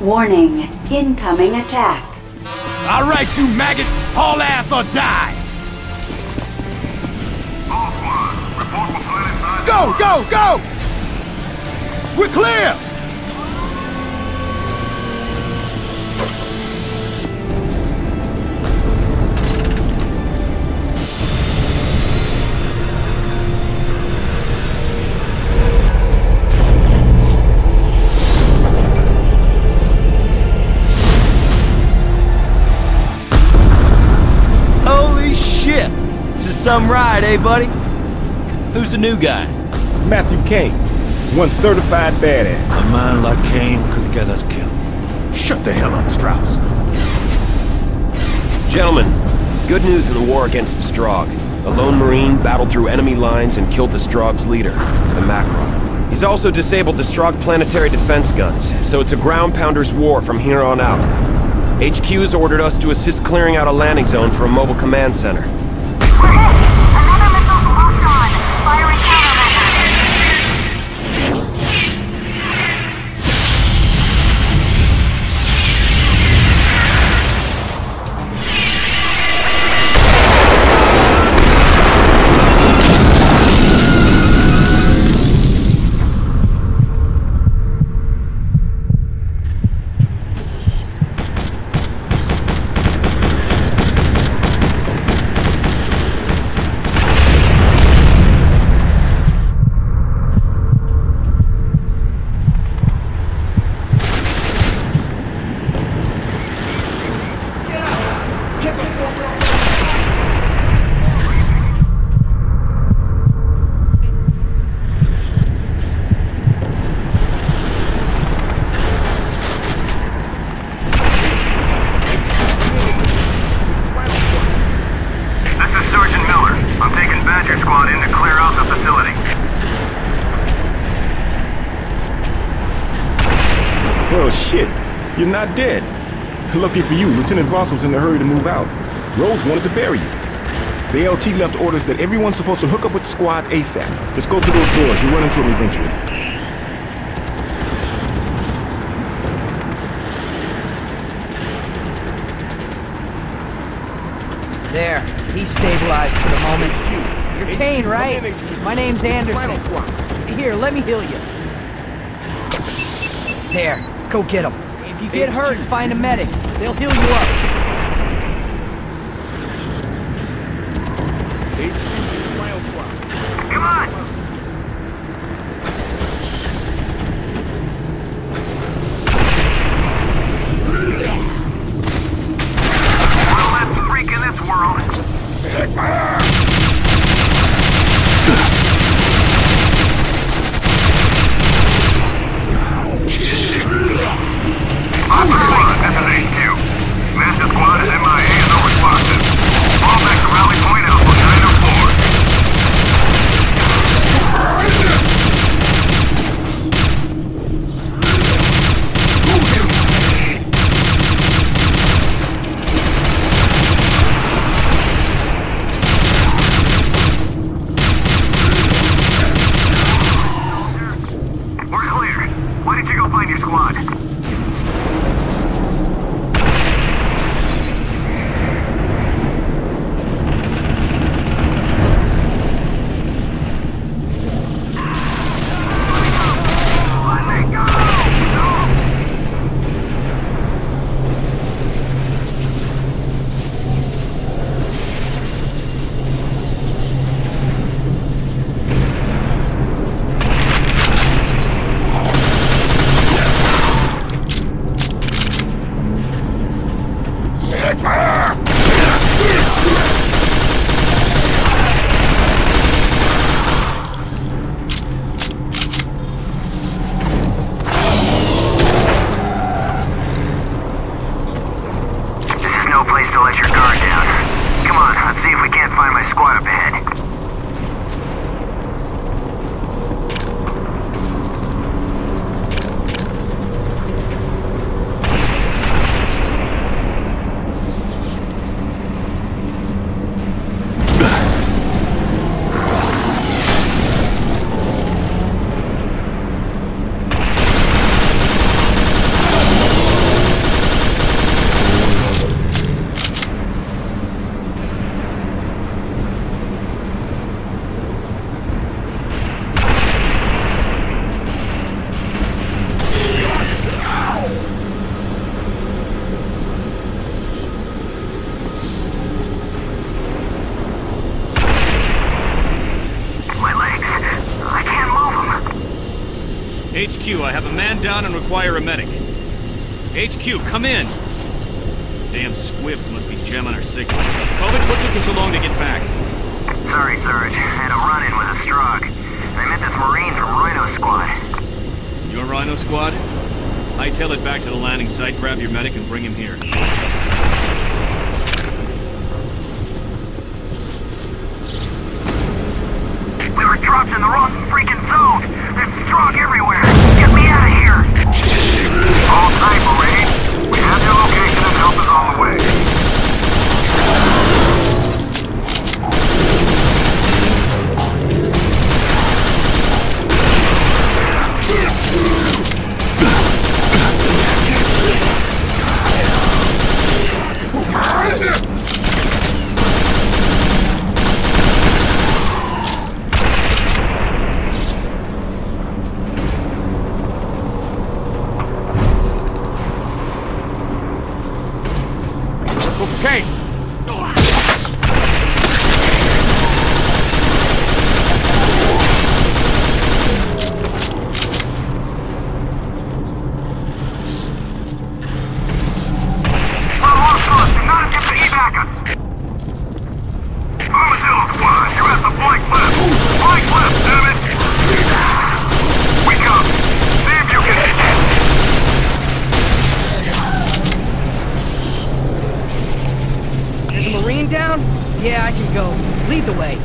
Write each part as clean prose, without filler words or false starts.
Warning, incoming attack. All right, you maggots, haul ass or die! Go, go, go! We're clear! Holy shit! This is some ride, eh, buddy? Who's the new guy? Matthew Kane, one certified badass. A man like Kane could get us killed. Shut the hell up, Strauss. Gentlemen, good news in the war against the Strogg. A lone Marine battled through enemy lines and killed the Strogg's leader, the Macron. He's also disabled the Strogg planetary defense guns, so it's a ground pounder's war from here on out. HQ has ordered us to assist clearing out a landing zone for a mobile command center. We're hit! Another missile's locked on. Firing countermeasures. Well, shit. You're not dead. Lucky for you, Lieutenant Voss was in a hurry to move out. Rhodes wanted to bury you. The LT left orders that everyone's supposed to hook up with the squad ASAP. Just go through those doors. You'll run into them eventually. There. He's stabilized for the moment. You're Kane, right? My name's Anderson. Here, let me heal you. There. Go get him. If you get hurt, find a medic. They'll heal you up. Come on! One less freak in this world. This is HQ. Master's HQ, I have a man down and require a medic. HQ, come in! Damn squibs must be jamming our signal. Kovic, what took you so long to get back? Sorry, Sarge. I had a run-in with a Strog. I met this Marine from Rhino Squad. Your Rhino Squad? Hightail it back to the landing site, grab your medic, and bring him here. We were dropped in the wrong freaking zone! There's Strog everywhere! Get me out of here! All tight, Marine. We have your location and help is on the way. Okay. Yeah, I can go. Lead the way.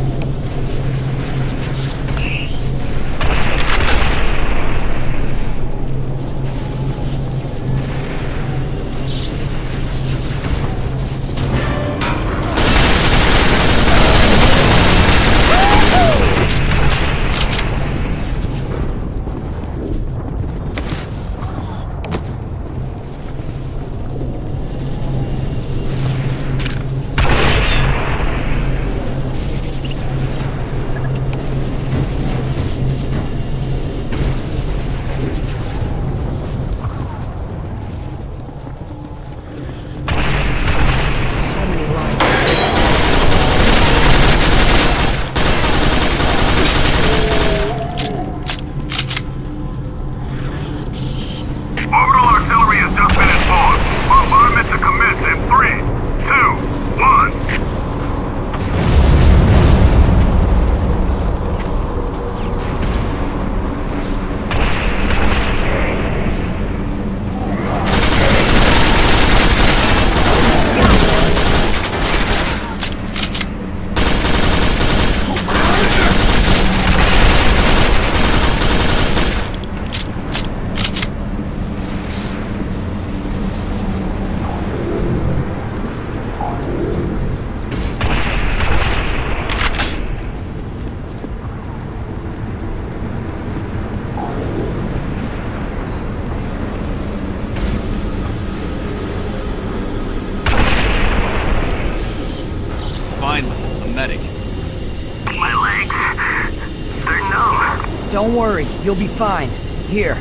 Don't worry, you'll be fine. Here.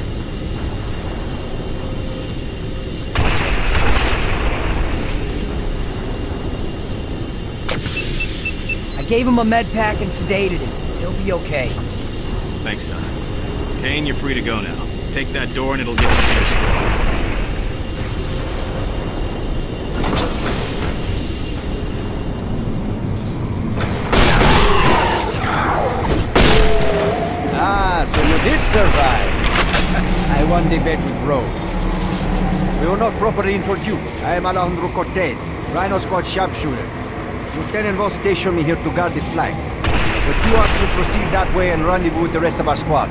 I gave him a med pack and sedated him. He'll be okay. Thanks, son. Kane, you're free to go now. Take that door and it'll get you to your squad. So you did survive. I won the bet with Rhodes. We were not properly introduced. I am Alejandro Cortez, Rhino Squad sharpshooter. Lieutenant Voss stationed me here to guard the flank. But you are to proceed that way and rendezvous with the rest of our squad.